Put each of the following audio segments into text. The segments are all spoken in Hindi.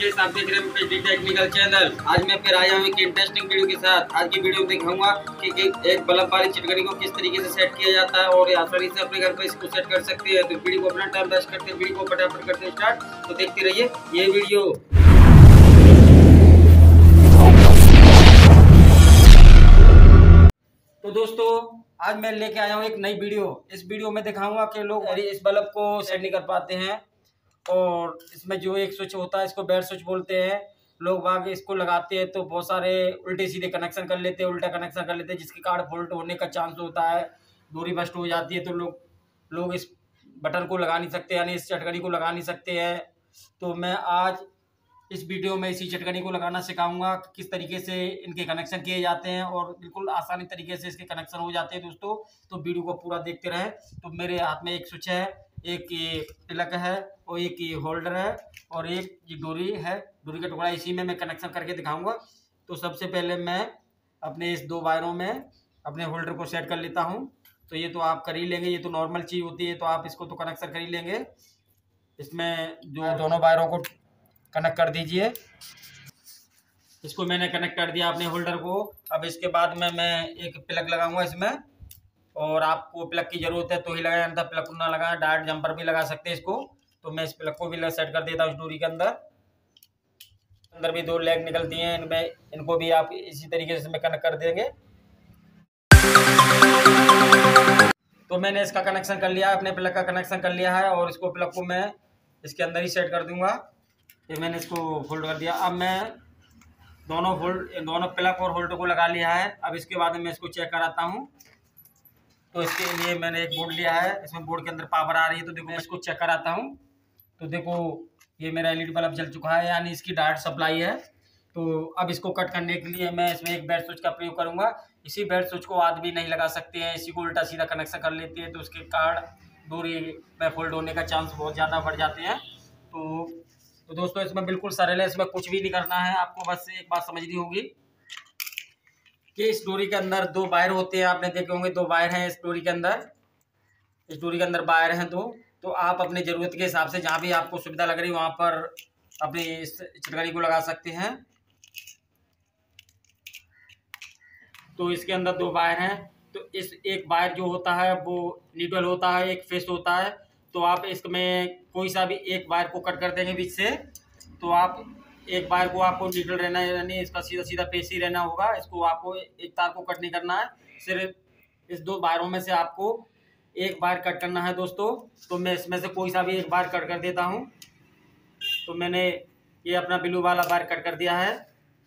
फ्रेंड्स, आप देख रहे हैं पीटी टेक्निकल चैनल। आज मैं फिर आया हूँ एक इंटरेस्टिंग वीडियो के साथ। आज की वीडियो में दिखाऊंगा कि एक बल्ब वाली चिटकनी को किस तरीके से सेट किया जाता है और आसानी से अपने घर पर इसको सेट कर सकते हैं। तो वीडियो को अपना टाइम वेस्ट करते हैं, वीडियो को फटाफट करते हैं स्टार्ट। तो देखते रहिए ये वीडियो। तो दोस्तों, आज मैं लेके आया हूँ एक नई वीडियो। इस वीडियो में दिखाऊंगा कि लोग इस बल्ब को सेट नहीं कर पाते हैं और इसमें जो एक स्विच होता है इसको बेड स्विच बोलते हैं। लोग आगे इसको लगाते हैं तो बहुत सारे उल्टे सीधे कनेक्शन कर लेते हैं, उल्टा कनेक्शन कर लेते हैं, जिसके कारण फॉल्ट होने का चांस होता है, दूरी बस्ट हो जाती है। तो लोग इस बटन को लगा नहीं सकते, यानी इस चटकनी को लगा नहीं सकते हैं। तो मैं आज इस वीडियो में इसी चटकनी को लगाना सिखाऊंगा कि किस तरीके से इनके कनेक्शन किए जाते हैं और बिल्कुल आसानी तरीके से इसके कनेक्शन हो जाते हैं दोस्तों। तो वीडियो को पूरा देखते रहें। तो मेरे हाथ में एक स्विच है, एक ये प्लग है और एक ये होल्डर है और एक ये डोरी है, डोरी का टुकड़ा। इसी में मैं कनेक्शन करके दिखाऊंगा। तो सबसे पहले मैं अपने इस दो वायरों में अपने होल्डर को सेट कर लेता हूँ। तो ये तो आप कर ही लेंगे, ये तो नॉर्मल चीज़ होती है, तो आप इसको तो कनेक्शन कर ही लेंगे। इसमें जो दोनों वायरों को कनेक्ट कर दीजिए। इसको मैंने कनेक्ट कर दिया अपने होल्डर को। अब इसके बाद में मैं एक प्लग लगाऊंगा इसमें, और आपको प्लग की ज़रूरत है तो ही लगाएं, अंदर प्लग को ना लगाएं। डायरेक्ट जंपर भी लगा सकते हैं इसको। तो मैं इस प्लग को भी सेट कर देता हूँ इस डोरी के अंदर भी दो लेग निकलती हैं, इनको भी आप इसी तरीके से कनेक्ट कर देंगे। तो मैंने इसका कनेक्शन कर लिया है, अपने प्लग का कनेक्शन कर लिया है और इसको प्लग को मैं इसके अंदर ही सेट कर दूंगा। फिर मैंने इसको फोल्ड कर दिया। अब मैं दोनों प्लग और होल्डर को लगा लिया है। अब इसके बाद मैं इसको चेक कराता हूँ। तो इसके लिए मैंने एक बोर्ड लिया है, इसमें बोर्ड के अंदर पावर आ रही है। तो देखो मैं इसको चेक कराता हूँ। तो देखो ये मेरा एलईडी बल्ब जल चुका है, यानी इसकी डायरेक्ट सप्लाई है। तो अब इसको कट करने के लिए मैं इसमें एक बेड स्विच का प्रयोग करूँगा। इसी बेड स्विच को आदमी नहीं लगा सकते हैं, इसी को उल्टा सीधा कनेक्शन कर लेते हैं, तो उसके कारण दूरी में फोल्ड होने का चांस बहुत ज़्यादा बढ़ जाते हैं। तो दोस्तों, इसमें बिल्कुल सरल है, इसमें कुछ भी नहीं करना है। आपको बस एक बात समझनी होगी कि इस डोरी के अंदर दो वायर होते हैं। आपने देखे होंगे दो वायर हैं इस डोरी के अंदर। इस डोरी के अंदर वायर हैं दो। तो आप अपने ज़रूरत के हिसाब से जहाँ भी आपको सुविधा लग रही है वहाँ पर अपनी इस चिटकनी को लगा सकते हैं। तो इसके अंदर दो वायर हैं। तो इस एक वायर जो होता है वो न्यूट्रल होता है, एक फेस होता है। तो आप इसमें कोई सा भी एक वायर को कट कर देंगे बीच से। तो आप एक वायर को आपको न्यूट्रल रहना है, यानी इसका सीधा सीधा फेस ही रहना होगा। इसको आपको एक तार को कट नहीं करना है, सिर्फ इस दो वायरों में से आपको एक वायर कट करना है दोस्तों। तो मैं इसमें से कोई सा भी एक वायर कट कर देता हूँ। तो मैंने ये अपना ब्लू वाला वायर कट कर दिया है।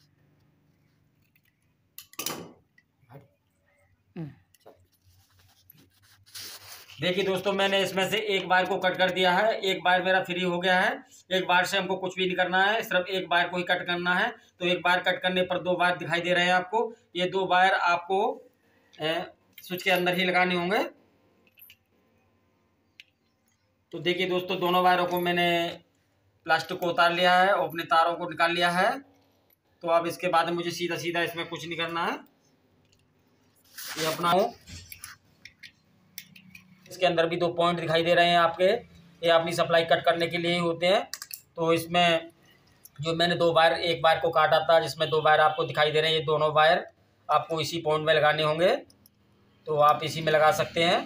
देखिए दोस्तों, मैंने इसमें से एक वायर को कट कर दिया है। एक वायर मेरा फ्री हो गया है। एक वायर से हमको कुछ भी नहीं करना है, सिर्फ एक वायर को ही कट करना है। तो एक वायर कट करने पर दो वायर दिखाई दे रहे हैं आपको। ये दो वायर आपको स्विच के अंदर ही लगाने होंगे। तो देखिए दोस्तों, दोनों वायरों को मैंने प्लास्टिक को उतार लिया है और अपने तारों को निकाल लिया है। तो अब इसके बाद मुझे सीधा सीधा इसमें कुछ नहीं करना है। ये अपना इसके अंदर भी दो पॉइंट दिखाई दे रहे हैं आपके, ये अपनी सप्लाई कट करने के लिए ही होते हैं। तो इसमें जो मैंने दो वायर, एक वायर को काटा था जिसमें दो वायर आपको दिखाई दे रहे हैं, ये दोनों वायर आपको इसी पॉइंट में लगाने होंगे। तो आप इसी में लगा सकते हैं।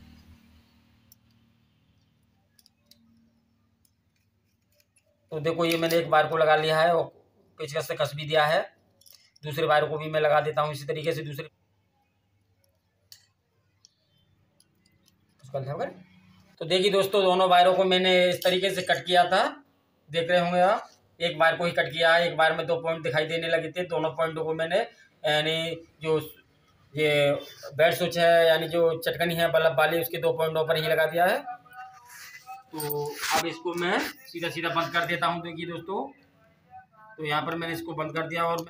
तो देखो ये मैंने एक वायर को लगा लिया है और पेचकस से कस भी दिया है। दूसरे वायर को भी मैं लगा देता हूँ इसी तरीके से दूसरे। तो देखिए दोस्तों, दोनों वायरों को मैंने इस तरीके से कट किया था, देख रहे होंगे आप। एक वायर को ही कट किया है, एक वायर में दो पॉइंट दिखाई देने लगे थे। दोनों पॉइंटों को मैंने, यानी जो ये बेड स्विच है, यानी जो चटकनी है बल्ब वाली, उसके दो पॉइंटों पर ही लगा दिया है। तो अब इसको मैं सीधा सीधा बंद कर देता हूँ। देखिए दोस्तों, तो यहाँ पर मैंने इसको बंद कर दिया और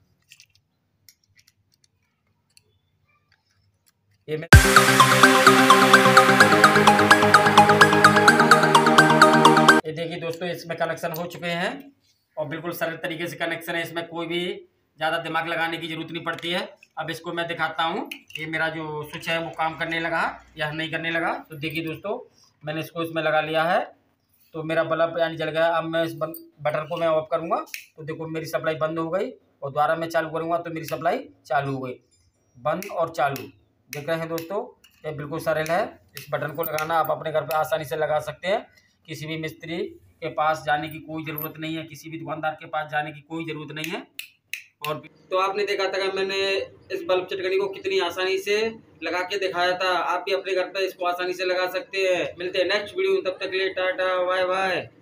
ये देखिए दोस्तों, इसमें कनेक्शन हो चुके हैं और बिल्कुल सरल तरीके से कनेक्शन है। इसमें कोई भी ज़्यादा दिमाग लगाने की जरूरत नहीं पड़ती है। अब इसको मैं दिखाता हूँ, ये मेरा जो स्विच है वो काम करने लगा या नहीं करने लगा। तो देखिए दोस्तों, मैंने इसको इसमें लगा लिया है तो मेरा बल्ब यानी जल गया। अब मैं इस बटन को मैं ऑफ करूँगा तो देखो मेरी सप्लाई बंद हो गई, और दोबारा मैं चालू करूँगा तो मेरी सप्लाई चालू हो गई। बंद और चालू देख रहे हैं दोस्तों, ये बिल्कुल सरल है। इस बटन को लगाना आप अपने घर पे आसानी से लगा सकते हैं। किसी भी मिस्त्री के पास जाने की कोई ज़रूरत नहीं है, किसी भी दुकानदार के पास जाने की कोई ज़रूरत नहीं है। और तो आपने देखा था कि मैंने इस बल्ब चटकनी को कितनी आसानी से लगा के दिखाया था। आप भी अपने घर पे इसको आसानी से लगा सकते हैं। मिलते हैं नेक्स्ट वीडियो, तब तक के लिए टाटा बाय बाय।